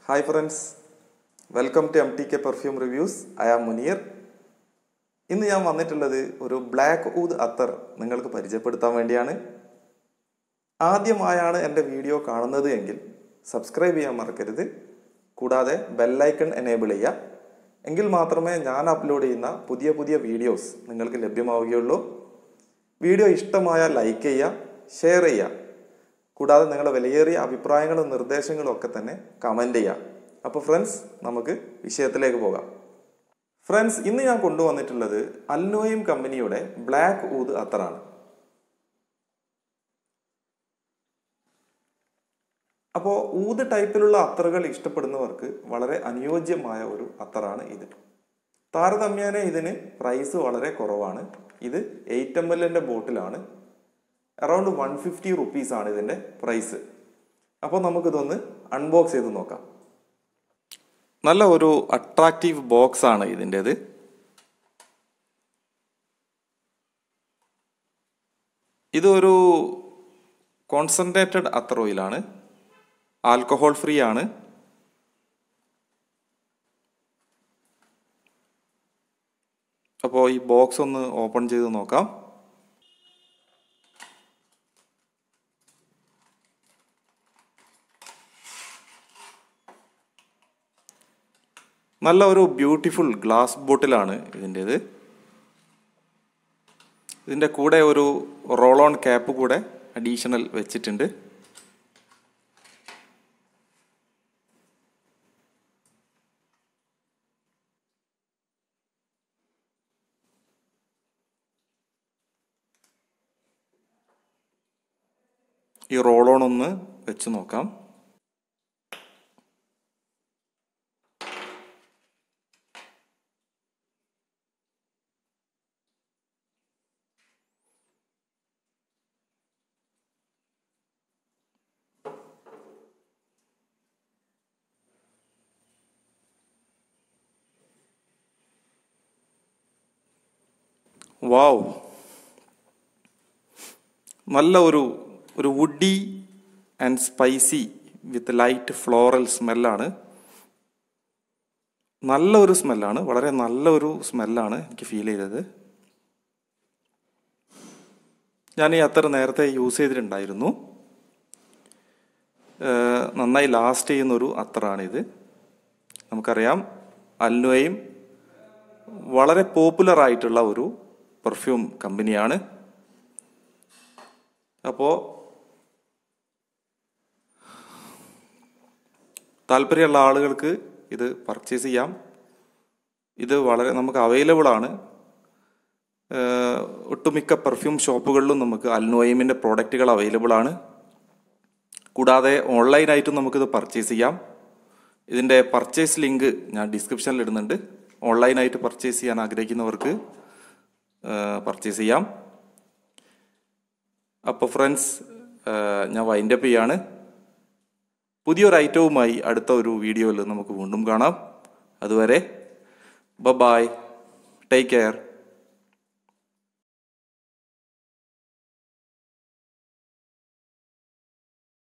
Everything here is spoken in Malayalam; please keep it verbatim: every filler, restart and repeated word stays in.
Hi friends, welcome to M T K Perfume Reviews. I am Munir. ഇന്ന് ഞാൻ വന്നിട്ടുള്ളത് ഒരു ബ്ലാക്ക് ഊദ് അത്തർ നിങ്ങൾക്ക് പരിചയപ്പെടുത്താൻ വേണ്ടിയാണ്. ആദ്യമായാണ് എൻ്റെ വീഡിയോ കാണുന്നത് എങ്കിൽ സബ്സ്ക്രൈബ് ചെയ്യാൻ മറക്കരുത്. കൂടാതെ ബെൽ ഐക്കൺ എനേബിൾ ചെയ്യുക. എങ്കിൽ മാത്രമേ ഞാൻ അപ്ലോഡ് ചെയ്യുന്ന പുതിയ പുതിയ വീഡിയോസ് നിങ്ങൾക്ക് ലഭ്യമാവുകയുള്ളൂ. വീഡിയോ ഇഷ്ടമായാൽ ലൈക്ക് ചെയ്യുക, ഷെയർ ചെയ്യുക. കൂടാതെ നിങ്ങളുടെ വിലയേറിയ അഭിപ്രായങ്ങളും നിർദ്ദേശങ്ങളും ഒക്കെ തന്നെ കമൻറ്റ് ചെയ്യുക. അപ്പോൾ ഫ്രണ്ട്സ്, നമുക്ക് വിഷയത്തിലേക്ക് പോകാം. ഫ്രണ്ട്സ്, ഇന്ന് ഞാൻ കൊണ്ടുവന്നിട്ടുള്ളത് അൽനോയിം കമ്പനിയുടെ ബ്ലാക്ക് ഊദ് അത്തറാണ്. അപ്പോൾ ഊദ് ടൈപ്പിലുള്ള അത്തറുകൾ ഇഷ്ടപ്പെടുന്നവർക്ക് വളരെ അനുയോജ്യമായ ഒരു അത്തറാണ് ഇത്. താരതമ്യേന ഇതിന് പ്രൈസ് വളരെ കുറവാണ്. ഇത് എയ്റ്റ് എം എല്ലിൻ്റെ ബോട്ടിലാണ്. അറൗണ്ട് വൺ ഫിഫ്റ്റി റുപ്പീസാണ് ഇതിൻ്റെ പ്രൈസ്. അപ്പോൾ നമുക്കിതൊന്ന് അൺബോക്സ് ചെയ്ത് നോക്കാം. നല്ല ഒരു അട്രാക്റ്റീവ് ബോക്സ് ആണ് ഇതിൻ്റെത്. ഇതൊരു കോൺസെൻട്രേറ്റഡ് അത്തർ ഓയിലാണ്, ആൽക്കഹോൾ ഫ്രീ ആണ്. അപ്പോൾ ഈ ബോക്സ് ഒന്ന് ഓപ്പൺ ചെയ്ത് നോക്കാം. നല്ല ഒരു ബ്യൂട്ടിഫുൾ ഗ്ലാസ് ബോട്ടിലാണ് ഇതിൻ്റേത്. ഇതിൻ്റെ കൂടെ ഒരു റോൾ ഓൺ ക്യാപ്പ് കൂടെ അഡീഷണൽ വെച്ചിട്ടുണ്ട്. ഈ റോൾ ഓൺ ഒന്ന് വെച്ച് നോക്കാം. വാവ്, നല്ല ഒരു ഒരു woody and spicy with light floral സ്മെല്ലാണ്. നല്ലൊരു സ്മെല്ലാണ്, വളരെ നല്ലൊരു സ്മെല്ലാണ് എനിക്ക് ഫീൽ ചെയ്തത്. ഞാൻ ഈ അത്തർ നേരത്തെ യൂസ് ചെയ്തിട്ടുണ്ടായിരുന്നു. നന്നായി ലാസ്റ്റ് ചെയ്യുന്നൊരു അത്തറാണിത്. നമുക്കറിയാം, അൽനോയിം വളരെ പോപ്പുലർ ആയിട്ടുള്ള ഒരു പെർഫ്യൂം കമ്പനിയാണ്. അപ്പോൾ താല്പര്യമുള്ള ആളുകൾക്ക് ഇത് പർച്ചേസ് ചെയ്യാം. ഇത് വളരെ നമുക്ക് അവൈലബിൾ ആണ്. ഒട്ടുമിക്ക പെർഫ്യൂം ഷോപ്പുകളിലും നമുക്ക് അൽനോയിമിൻ്റെ പ്രോഡക്റ്റുകൾ അവൈലബിൾ ആണ്. കൂടാതെ ഓൺലൈനായിട്ടും നമുക്കിത് പർച്ചേസ് ചെയ്യാം. ഇതിൻ്റെ പർച്ചേസ് ലിങ്ക് ഞാൻ ഡിസ്ക്രിപ്ഷനിൽ ഇടുന്നുണ്ട്. ഓൺലൈനായിട്ട് പർച്ചേസ് ചെയ്യാൻ ആഗ്രഹിക്കുന്നവർക്ക് പർച്ചേസ് ചെയ്യാം. അപ്പോൾ ഫ്രണ്ട്സ്, ഞാൻ വൈൻഡപ്പ് ചെയ്യാണ്. പുതിയൊരു ഐറ്റവുമായി അടുത്ത ഒരു വീഡിയോയിൽ നമുക്ക് വീണ്ടും കാണാം. അതുവരെ ബൈ, ടേക്ക് കെയർ.